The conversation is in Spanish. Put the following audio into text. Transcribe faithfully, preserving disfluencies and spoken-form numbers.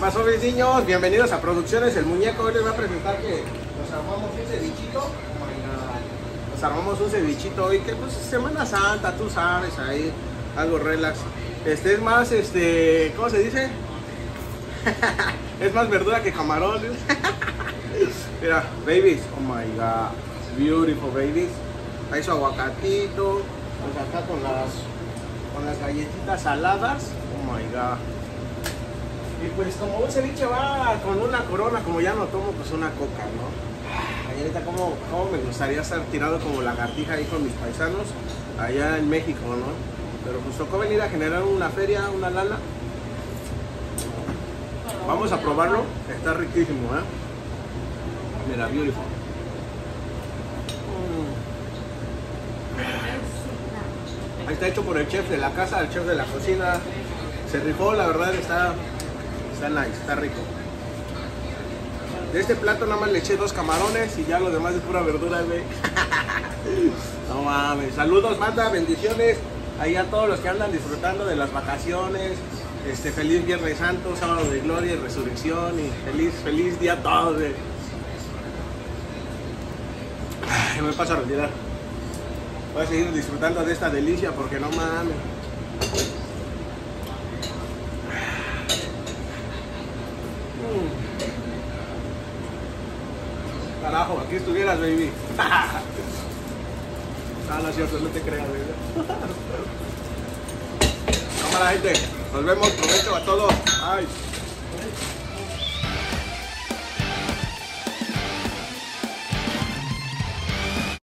pasó, vecinos? Bienvenidos a Producciones El Muñeco. Hoy les voy a presentar que nos armamos un cevichito. Oh my God. Nos armamos un cevichito hoy, que pues Semana Santa, tú sabes, ahí algo relax. Este es más, este, ¿cómo se dice? Es más verdura que camarón. Mira, babies, oh my God, beautiful babies. Ahí su aguacatito, pues acá con las, con las galletitas saladas, oh my God. Y pues como un ceviche va con una corona, como ya no tomo, pues una coca, ¿no? Ay, ahorita como, como me gustaría estar tirado como lagartija ahí con mis paisanos, allá en México, ¿no? Pero pues tocó venir a generar una feria, una lana. Vamos a probarlo, está riquísimo, ¿eh? Mira, beautiful. Mm. Ahí está hecho por el chef de la casa, el chef de la cocina. Se rifó, la verdad está... Está nice, está rico. De este plato nada más le eché dos camarones y ya lo demás es pura verdura, güey. No mames. Saludos, banda, bendiciones. Ahí a todos los que andan disfrutando de las vacaciones. Este, feliz Viernes Santo, sábado de gloria y resurrección. Y feliz, feliz día a todos, güey. Ay, me paso a retirar. Voy a seguir disfrutando de esta delicia porque no mames. Carajo, aquí estuvieras, baby. Ah, no es cierto, no te creas, baby. Cámara, gente. Nos vemos, provecho a todos. Ay.